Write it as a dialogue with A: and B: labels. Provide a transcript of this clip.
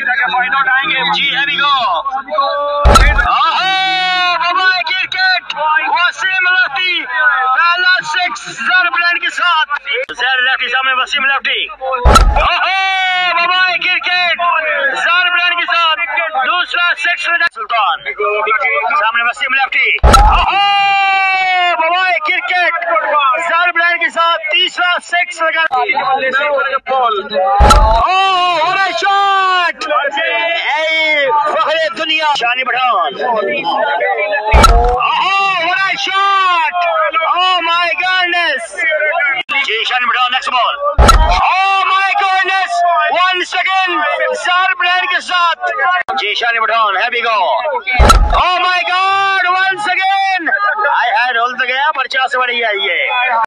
A: जी heavy go cricket Wasim लफ्टी पहला 6 जरब्लैंड के साथ जर लफ्टी सामने वसीम लफ्टी क्रिकेट जरब्लैंड के साथ दूसरा 6 सुल्तान सामने वसीम लफ्टी क्रिकेट जरब्लैंड के साथ तीसरा 6 लगा शॉट फखरे दुनिया Shani Pathan shot oh my goodness जी Shani Pathan next ball oh my goodness 1 second जरब्लैंड के साथ जी Shani Pathan heavy go oh my god 1 second I had होल तो गया पर 4 से बड़ी आई है।